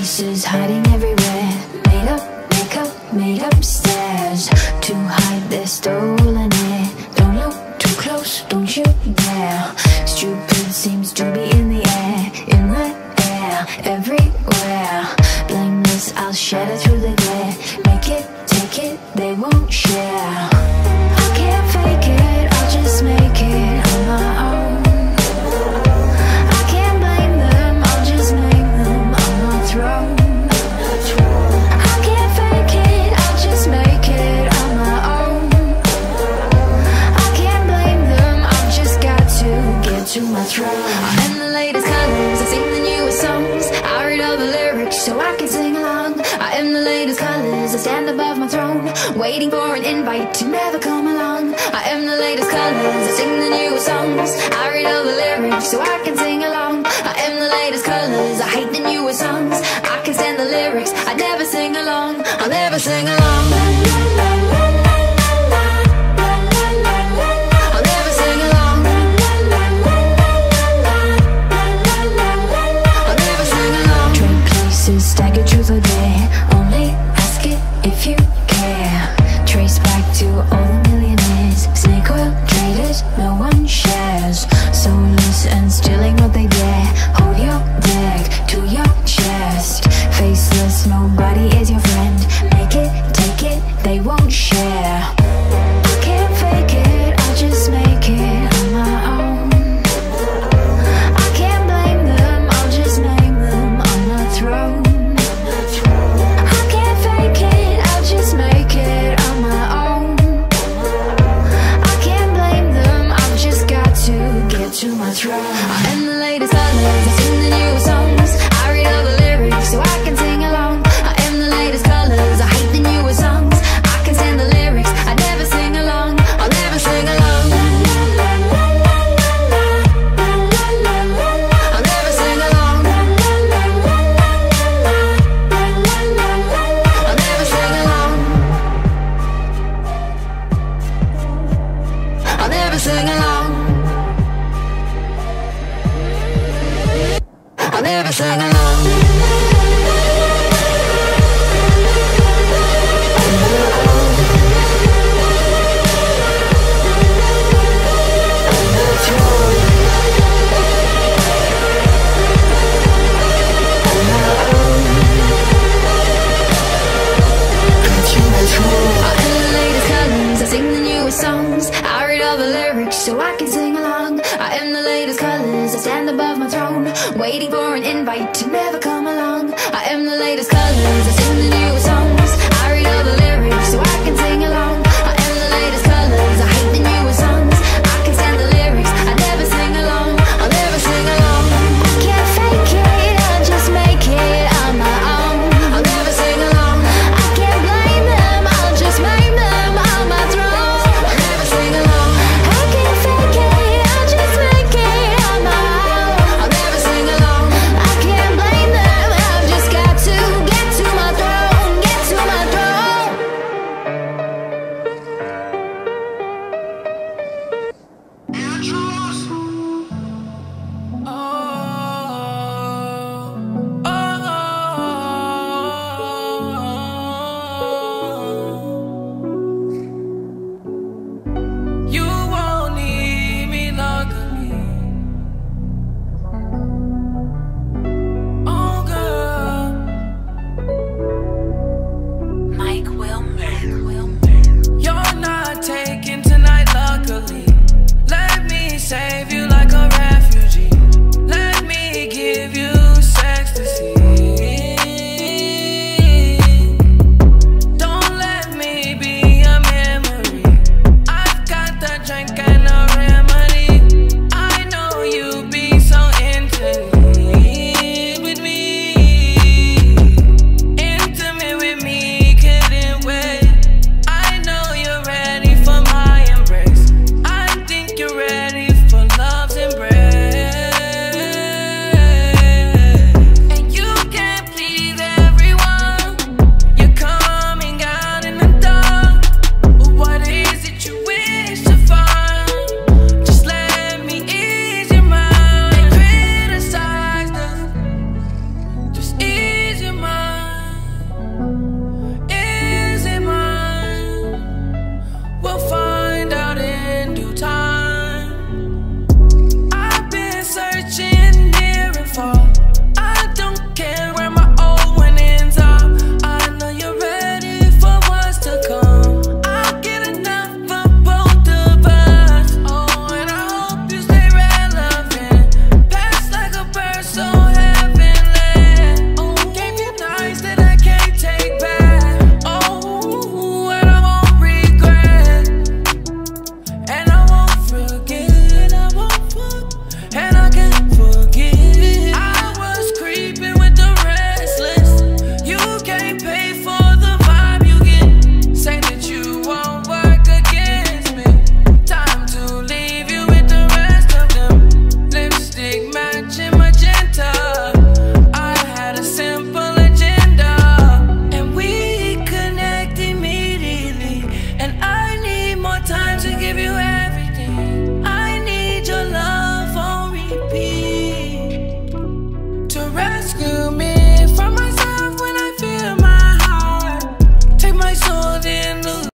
faces hiding everywhere. Made up makeup, made up stares to hide their stolen air. Don't look too close, don't you dare. Stupid seems to be in the air, everywhere. Blameless, I'll shatter through the glare. Make it, take it, they won't share. I can't fake it, I'll just make it on my own. I can't blame them, I'll just name them on my throne. I can't fake it, I'll just make it on my own. I can't blame them, I've just got to get to my throne. I'm in the latest colors, I sing the newest songs. I read all the lyrics so I can sing along. I am the latest colors, I stand above my throne, waiting for an invite to never come along. I am the latest colors, I sing the newest songs. I read all the lyrics so I can sing along. I am the latest colors, I hate the newest songs. I can stand the lyrics, I never sing along. I'll never sing along. I'll never sing along. I'll never sing along. Trade places, stagger truth or dare. Only ask it if you care. Trace back to all the millionaires. Snake oil traders, no one shares. Soulless and stealing what they dare. Hold your deck to your chest. Faceless, nobody is your friend. Make it, take it, they won't share. I can't fake it, I'll just make it on my own. I can't blame them, I'll just name them on the throne. I can't fake it, I'll just make it on my own. I can't blame them, I've just got to get to my throne. I'm the latest colors, I sing the newest songs. I read all the lyrics so I can sing along. I am the latest colors, I hate the newest songs. I can stand the lyrics, I never sing along. I'll never sing along. I'll never sing along. I'll never sing along. I'll never sing along. I'll never sing along. Songs. I read all the lyrics so I can sing along. I am the latest colors, I stand above my throne, waiting for an invite to never come along. I am the latest colors.